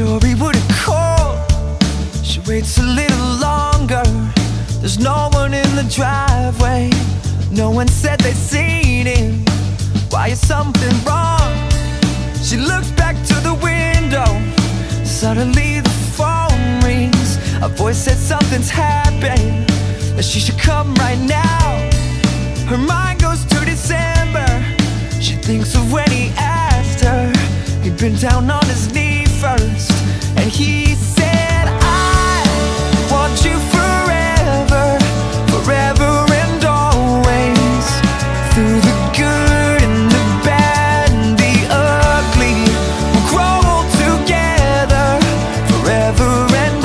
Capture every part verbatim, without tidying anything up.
sure he wouldn't call. She waits a little longer. There's no one in the driveway. No one said they'd seen him. Why is something wrong? She looks back to the window. Suddenly the phone rings. A voice said something's happened, that she should come right now. Her mind goes to December. She thinks of when he asked her. He'd been down on his knee first, and he said, I want you forever, forever and always. Through the good and the bad and the ugly, we'll grow old together, forever and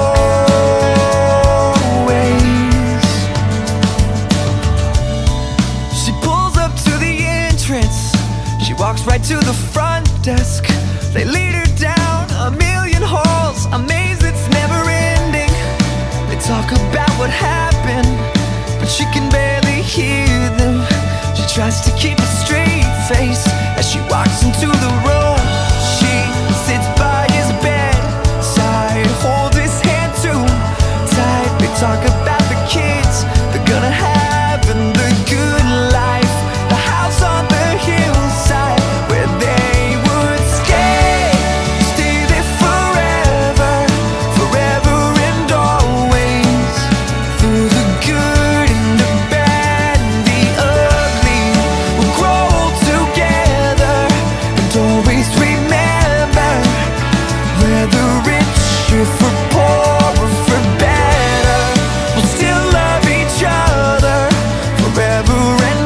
always. She pulls up to the entrance. She walks right to the front desk. They lead her down a million halls, a maze that's never ending. They talk about what happened, but she can barely hear them. She tries to keep a straight face as she walks into the room. She sits by his bedside, holds his hand too tight. They talk about the kids they're gonna have and the good life, the house on the hillside where they would stay, stay there forever, forever and always. Through the good and the bad and the ugly, we'll grow old together and always remember, whether rich or for poor or for better, we'll still love each other forever and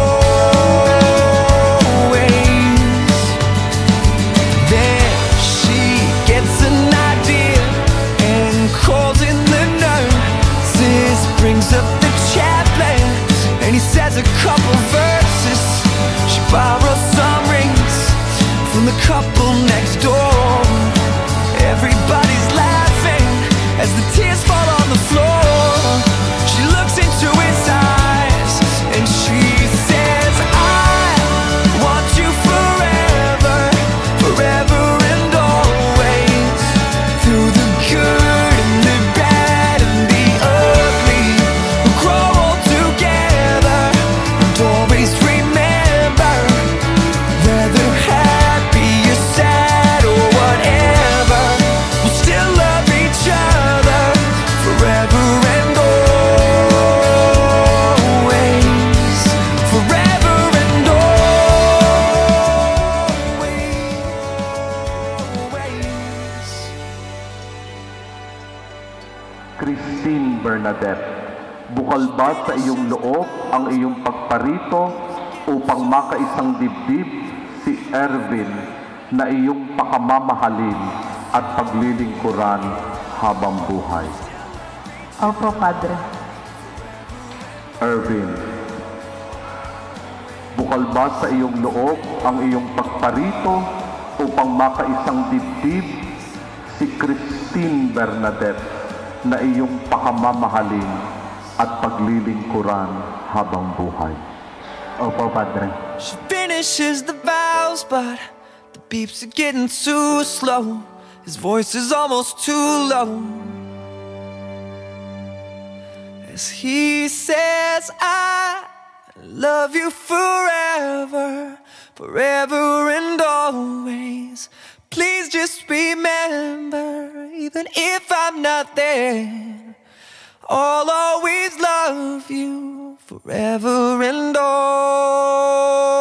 always. Then she gets an idea and calls in the nurses, brings up the chaplain, and he says a couple verses. She borrows some rings from the couple next door. Everybody's laughing as the tears fall on the floor. She looks into his eyes and she says, I want you forever, forever and always. Through the good and the bad and the ugly, we'll grow old together and always remember, whether happy or sad or whatever, we'll still love each other forever and always, forever and always. Christine Bernadette, bukal ba sa iyong loob ang iyong pagparito upang makaisang dibdib si Ervin na iyong pakamamahalin at paglilingkuran habang buhay? Opo, Padre. Ervin, bukal ba sa iyong loob ang iyong pagparito upang makaisang dibdib si Christine Bernadette na iyong pakamamahalin at paglilingkuran habang buhay? Opo, Padre. She finishes the vows, but the beeps are getting too slow. His voice is almost too low as he says, I love you forever, forever and always. Please just remember, even if I'm not there, I'll always love you forever and always.